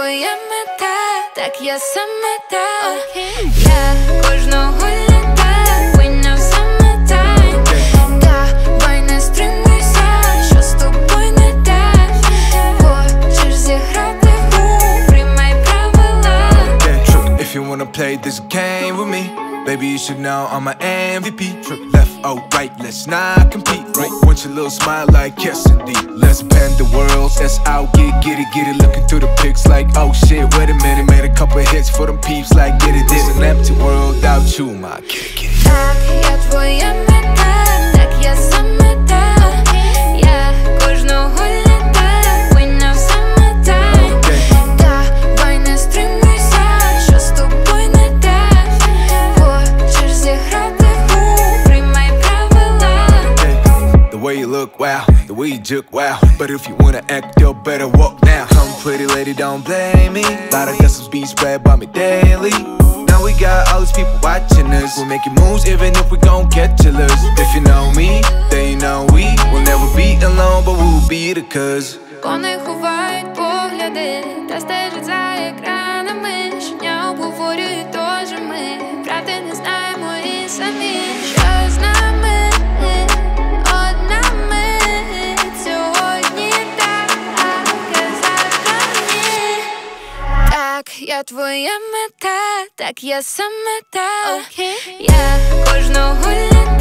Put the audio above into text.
твоя мета, так я сам мета. Я кожного літа вийняв саме тайм. Давай не стримуйся, що з тобою не так. Хочеш зіграти в гру, приймай правила. If you wanna play this game with me, baby, you should know I'm an MVP. Left or right, let's not compete. Right, want your little smile like yes indeed. Let's bend the world, let's out, get it. Looking through the pics like oh shit, wait a minute. Made a couple hits for them peeps like get it. This an empty world without you, my get it. Так, я твоя мета, так я сам мета. Я кожного літа вийняв саме тайм. Давай не стримуйся, що з тобою не так. Хочеш зіграти в гру, приймай правила. The way you look, wow, the way you juke, wow. But if you wanna act, you better walk now. Come pretty lady, don't blame me. Lot of guys be spread by me daily. Now we got all these people watching us. We're making moves even if we gon' get jealous. If you know me, then you know we will never be alone, but we'll be the cuz. Вони ховають погляди та стежать за екранами. Щодня обговорюють теж ми. Правди не знаємо і самі. Що з нами? Одна мить. Сьогодні так, а завтра ні. Так, я твоя мета, так я сам мета. Я кожного літа